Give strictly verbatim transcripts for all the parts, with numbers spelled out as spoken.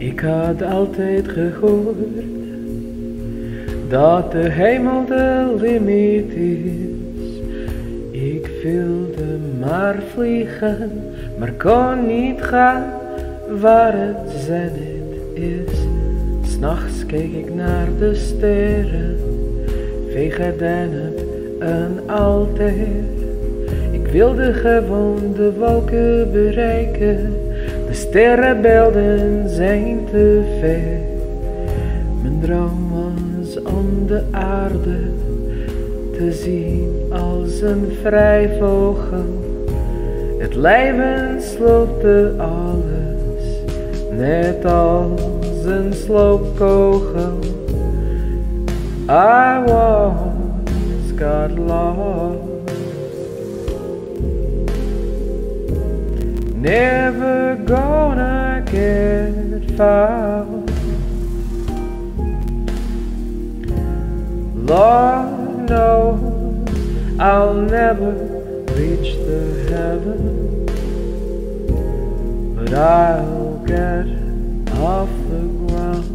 Ik had altijd gehoord dat de hemel de limiet is. Ik wilde maar vliegen, maar kon niet gaan waar het zenith is. 'S Nachts keek ik naar de sterren, vega dennep een altair. Ik wilde gewoon de wolken bereiken, de sterrenbeelden zijn te ver. Mijn droom was om de aarde te zien als een vrij vogel. Het leven sloopte alles, net als een sloopkogel. I once got lost, never gonna get found. Lord knows I'll never reach the heaven, but I'll get off the ground.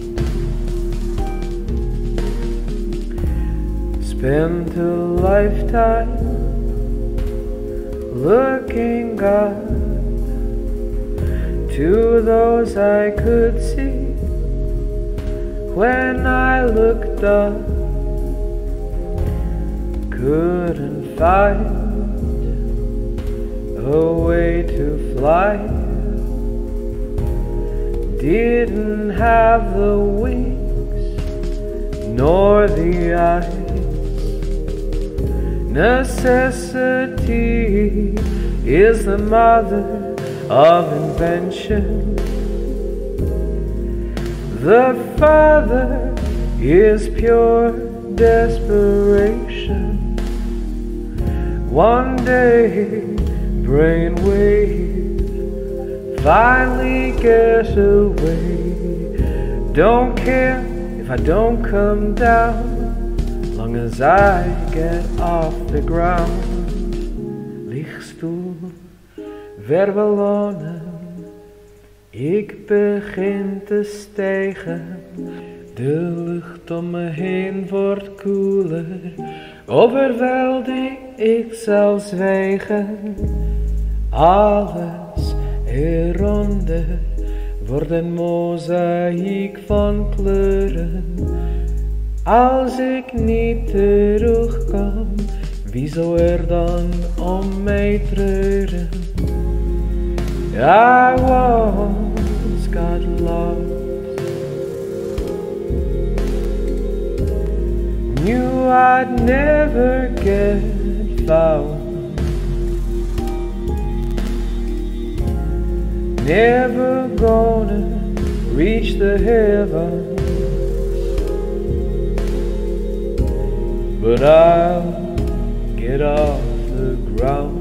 Spent a lifetime looking up to those I could see. When I looked up, couldn't find a way to fly. Didn't have the wings nor the eyes. Necessity is the mother of invention. The father is pure desperation. One day, brainwave finally get away. Don't care if I don't come down, long as I get off the ground. Lichtstoel, verballonnen, ik begin te stijgen. De lucht om me heen wordt koeler, overweldig ik zal zwijgen. Alles eronder wordt een mozaïek van kleuren. Als ik niet terugkom, wie zou er dan om mij treuren? I once got lost, knew I'd never get found, never gonna reach the heavens, but I'll get off the ground.